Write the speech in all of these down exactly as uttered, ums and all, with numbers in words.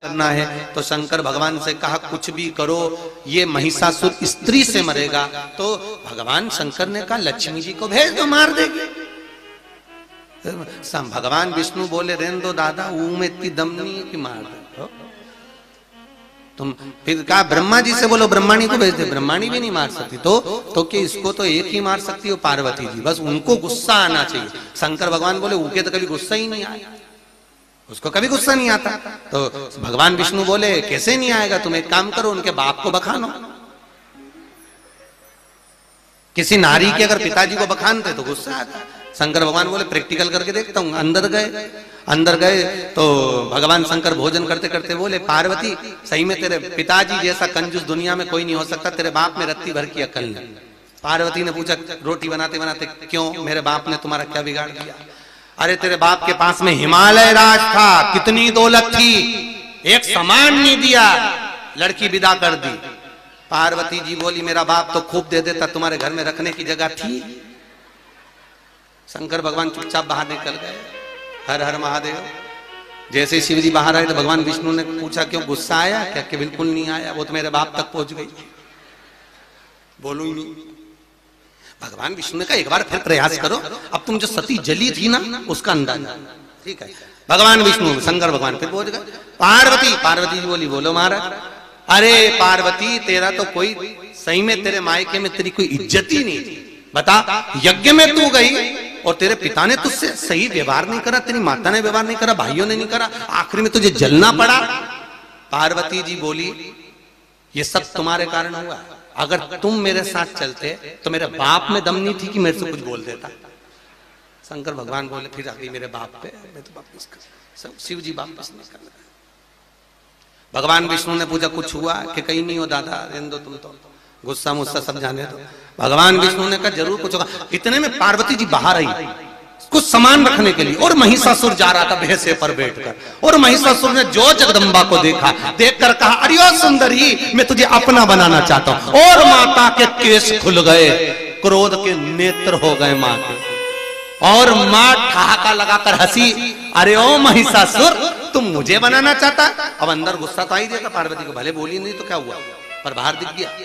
करना है तो शंकर भगवान से कहा कुछ भी करो, ये महिषासुर स्त्री से मरेगा। तो भगवान शंकर ने कहा लक्ष्मी जी को भेज दो, मार देगी। भगवान विष्णु बोले रहने दो दादा, ऊ में इतनी दम नहीं है कि मार दो। तुम फिर कहा ब्रह्मा जी से बोलो, ब्रह्माणी को भेज दे, ब्रह्माणी भी नहीं मार सकती। तो तो कि इसको तो एक ही मार सकती हो पार्वती जी, बस उनको गुस्सा आना चाहिए। शंकर भगवान बोले ऊके तो कभी गुस्सा ही नहीं आया, उसको कभी गुस्सा नहीं आता। तो भगवान विष्णु बोले कैसे नहीं आएगा, तुम एक काम करो उनके बाप को बखानो। किसी नारी के अगर पिताजी को बखानते तो गुस्सा आता। शंकर भगवान बोले प्रैक्टिकल करके देखता हूं। अंदर गए अंदर गए तो भगवान शंकर भोजन करते करते बोले पार्वती सही में तेरे पिताजी जैसा कंजूस दुनिया में कोई नहीं हो सकता, तेरे बाप में रत्ती भर की अकल नहीं। पार्वती ने पूछा रोटी बनाते बनाते क्यों, मेरे बाप ने तुम्हारा क्या बिगाड़ दिया? अरे तेरे बाप के पास में हिमालय राज था, कितनी दौलत थी, एक सामान नहीं दिया, लड़की विदा कर दी। पार्वती जी बोली मेरा बाप तो खूब दे देता, तुम्हारे घर में रखने की जगह थी? शंकर भगवान चुपचाप बाहर निकल गए। हर हर महादेव। जैसे शिव जी बाहर आए तो भगवान विष्णु ने पूछा क्यों गुस्सा आया क्या? कि बिल्कुल नहीं आया, वो तो मेरे बाप तक पहुंच गई, बोलू ही नहीं। भगवान विष्णु ने कहा एक बार फिर प्रयास करो, अब तुम जो सती जली थी ना उसका अंदाजा। ठीक है, भगवान विष्णु शंकर भगवान फिर पहुंच गए। पार्वती पार्वती जी बोली बोलो महाराज। अरे पार्वती तेरा तो कोई सही में तेरे मायके में तेरी कोई इज्जत ही नहीं थी। बता, यज्ञ में तू गई और तेरे पिता ने तुझसे सही व्यवहार नहीं करा, तेरी माता ने व्यवहार नहीं करा, भाइयों ने नहीं करा, आखिर में तुझे जलना पड़ा। पार्वती जी बोली ये सब तुम्हारे कारण हुआ, अगर तुम मेरे साथ चलते तो मेरे बाप में दम नहीं थी कि मेरे से कुछ बोल देता। शंकर भगवान बोले फिर आ गई मेरे बाप पे, मैं तो वापस कर, सब शिव जी वापस नहीं कर रहे। भगवान विष्णु ने पूछा कुछ हुआ? कि कहीं नहीं हो दादा, रहने दो, तुम तो गुस्सा मुस्सा सब जाने दो। भगवान विष्णु ने कहा जरूर कुछ होगा। इतने में पार्वती जी बाहर आई कुछ सामान रखने के लिए, और महिषासुर जा रहा था भैंसे पर बैठकर, और महिषासुर ने जो जगदम्बा को देखा, देखकर कहा अरे ओ सुंदरी, मैं तुझे अपना बनाना चाहता हूं। और माता के केस खुल गए, क्रोध के नेत्र हो गए मां के, और मां ठहाका लगाकर हंसी, अरे ओ महिषासुर तुम मुझे बनाना चाहता? अब अंदर गुस्सा तो आई देगा पार्वती को, भले बोली नहीं तो क्या हुआ, पर बाहर दिख गया,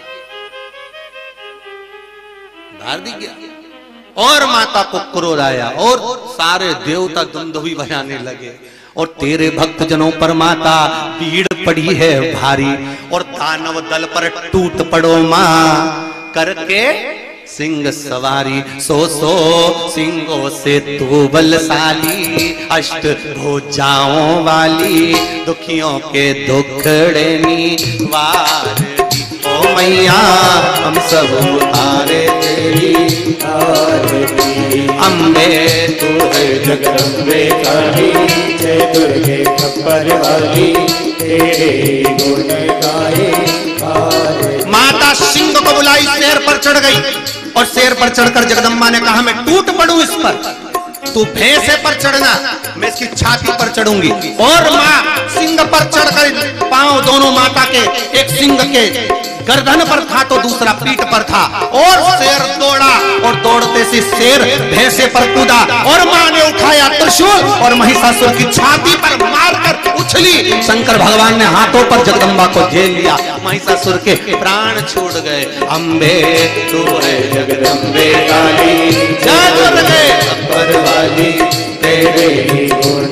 बाहर दिख गया। और माता को क्रोध आया और सारे देवता दुंदुभी बजाने लगे, और तेरे भक्त जनों पर माता भीड़ पड़ी है भारी, और दानव दल पर टूट पड़ो मां करके सिंह सवारी। सो सो सिंहों से तू बलशाली, अष्ट भुजाओं वाली, दुखियों के दुखड़े निवार। ओ मैया हम सब उतारे तेरी आरती, अम्बे तू है जगदम्बे काली, जय दुर्गे खप्पर वाली, तेरे गुण गाए। माता सिंह को बुलाई, शेर पर चढ़ गई, और शेर पर चढ़कर जगदम्बा ने कहा मैं टूट पड़ूं इस पर, तू भैंसे पर चढ़ना, मैं इसकी छाती पर चढ़ूंगी। और मां सिंह पर चढ़कर, पांव दोनों माता के, एक सिंह के गर्दन पर था तो दूसरा पीठ पर था, और शेर दौड़ा, और दौड़ते से शेर भैंसे पर कूदा, और मां ने उठाया त्रिशूल और महिषासुर की छाती पर मारकर उछली। शंकर भगवान ने हाथों पर जगदम्बा को झेल लिया, महिषासुर के प्राण छूट गए। अम्बे तू है जगदम्बे काली, जय दुर्गे खप्पर वाली, तेरे ही गुण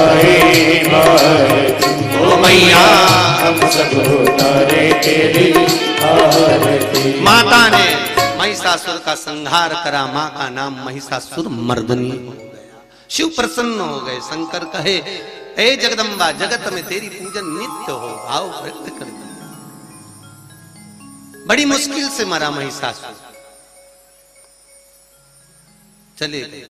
गाए। ओ मैया हम सब उतारे तेरी आरती। माता ने महिषासुर का संहार करा, मां का नाम महिषासुर मर्दनी हो गया। शिव प्रसन्न हो गए। शंकर कहे हे जगदम्बा, जगत में तेरी पूजन नित्य हो, भाव व्यक्त कर दो। बड़ी मुश्किल से मरा महिषासुर, चले गए।